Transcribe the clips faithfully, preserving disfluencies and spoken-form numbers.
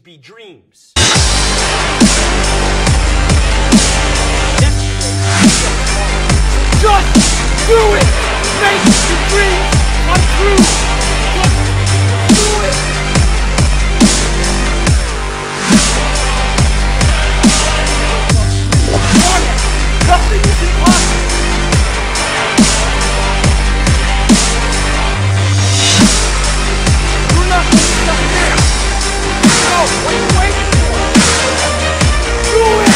be dreams. Just do it! Make your dreams come true! Just do it! Nothing is impossible! You're not going to stop there! No! What are you waiting for? Do it!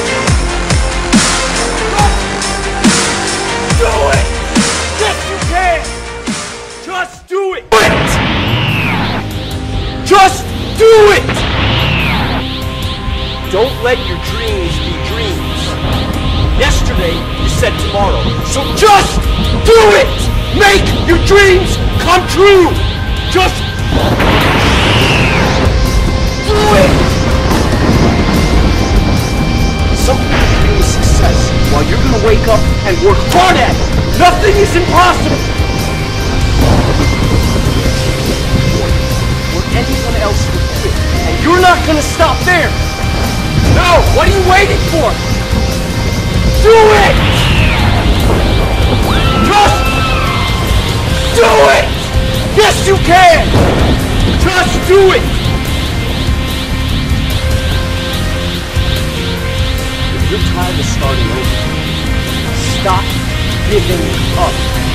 Just do it! Yes, you can! Just do it! Do it! Just do it! Don't let your dreams be dreams. Yesterday, you said tomorrow. So just do it! Make your dreams come true! Just do it! Some people feel success while you're gonna wake up and work hard at it. Nothing is impossible! Or anyone else would quit. And you're not gonna stop there! No! What are you waiting for? Do it! Just do it! Yes, you can! Just do it! If you're tired of starting over, stop giving up.